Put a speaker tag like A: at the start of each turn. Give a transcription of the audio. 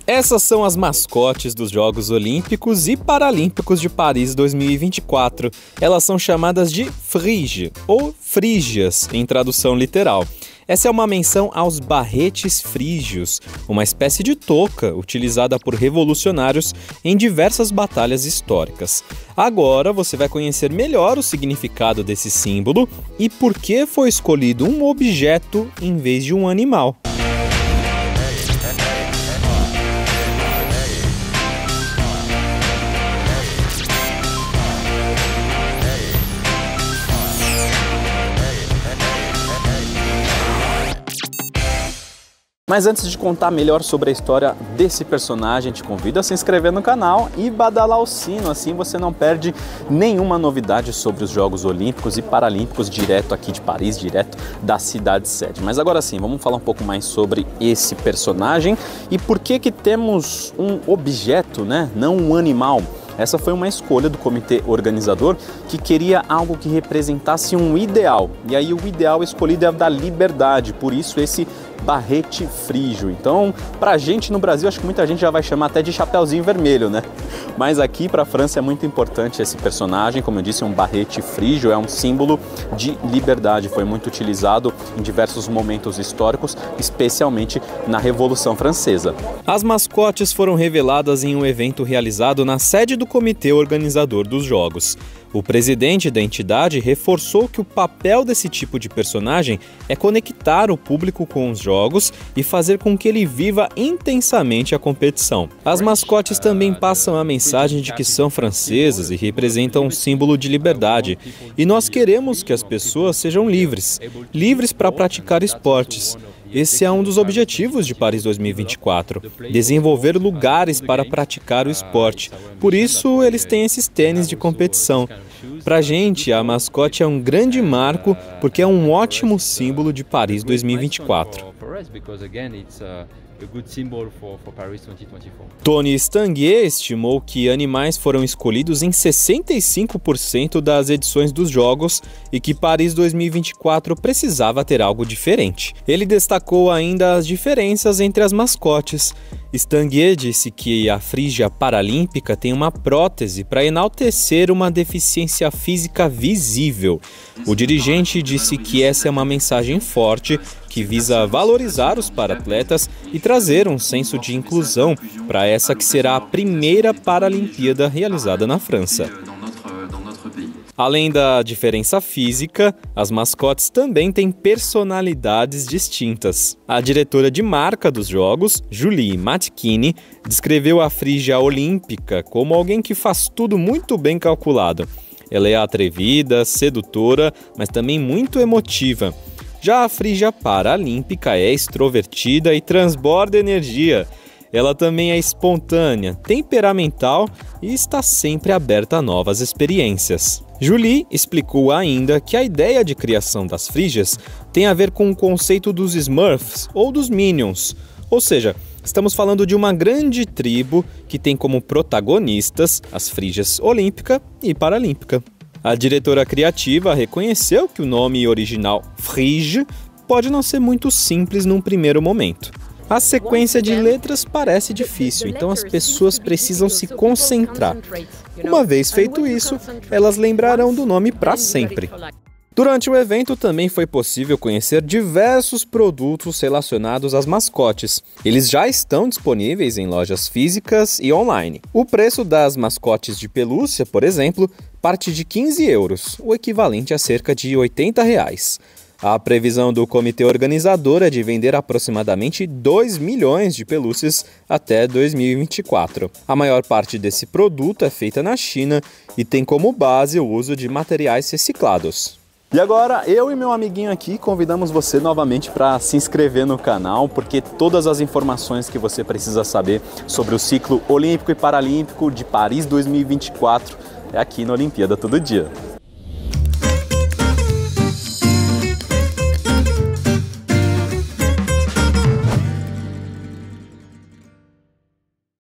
A: Essas são as mascotes dos Jogos Olímpicos e Paralímpicos de Paris 2024. Elas são chamadas de frige, ou frígias, em tradução literal. Essa é uma menção aos barretes frígios, uma espécie de touca utilizada por revolucionários em diversas batalhas históricas. Agora você vai conhecer melhor o significado desse símbolo e por que foi escolhido um objeto em vez de um animal. Mas antes de contar melhor sobre a história desse personagem, te convido a se inscrever no canal e badalar o sino, assim você não perde nenhuma novidade sobre os Jogos Olímpicos e Paralímpicos direto aqui de Paris, direto da cidade sede. Mas agora sim, vamos falar um pouco mais sobre esse personagem e por que temos um objeto, né, não um animal. Essa foi uma escolha do comitê organizador que queria algo que representasse um ideal. E aí o ideal escolhido é o da liberdade, por isso esse barrete frígio. Então, pra gente no Brasil, acho que muita gente já vai chamar até de chapeuzinho vermelho, né? Mas aqui pra França é muito importante esse personagem, como eu disse, um barrete frígio, é um símbolo de liberdade. Foi muito utilizado em diversos momentos históricos, especialmente na Revolução Francesa. As mascotes foram reveladas em um evento realizado na sede do comitê organizador dos Jogos. O presidente da entidade reforçou que o papel desse tipo de personagem é conectar o público com os jogos e fazer com que ele viva intensamente a competição. As mascotes também passam a mensagem de que são francesas e representam um símbolo de liberdade. E nós queremos que as pessoas sejam livres para praticar esportes. Esse é um dos objetivos de Paris 2024, desenvolver lugares para praticar o esporte. Por isso, eles têm esses tênis de competição. Pra gente, a mascote é um grande marco porque é um ótimo símbolo de Paris 2024. Tony Estanguet estimou que animais foram escolhidos em 65% das edições dos Jogos e que Paris 2024 precisava ter algo diferente. Ele destacou ainda as diferenças entre as mascotes. Estanguet disse que a frígia paralímpica tem uma prótese para enaltecer uma deficiência física visível. O dirigente disse que essa é uma mensagem forte que visa valorizar os paratletas e trazer um senso de inclusão para essa que será a primeira Paralimpíada realizada na França. Além da diferença física, as mascotes também têm personalidades distintas. A diretora de marca dos Jogos, Julie Matchkini, descreveu a frígia olímpica como alguém que faz tudo muito bem calculado. Ela é atrevida, sedutora, mas também muito emotiva. Já a frígia paralímpica é extrovertida e transborda energia. Ela também é espontânea, temperamental e está sempre aberta a novas experiências. Julie explicou ainda que a ideia de criação das frígias tem a ver com o conceito dos Smurfs ou dos Minions. Ou seja, estamos falando de uma grande tribo que tem como protagonistas as frígias olímpica e paralímpica. A diretora criativa reconheceu que o nome original Frige pode não ser muito simples num primeiro momento. A sequência de letras parece difícil, então as pessoas precisam se concentrar. Uma vez feito isso, elas lembrarão do nome para sempre. Durante o evento também foi possível conhecer diversos produtos relacionados às mascotes. Eles já estão disponíveis em lojas físicas e online. O preço das mascotes de pelúcia, por exemplo, parte de 15 €, o equivalente a cerca de R$80. A previsão do comitê organizador é de vender aproximadamente 2 milhões de pelúcias até 2024. A maior parte desse produto é feita na China e tem como base o uso de materiais reciclados. E agora, eu e meu amiguinho aqui convidamos você novamente para se inscrever no canal, porque todas as informações que você precisa saber sobre o ciclo olímpico e paralímpico de Paris 2024 é aqui na Olimpíada Todo Dia.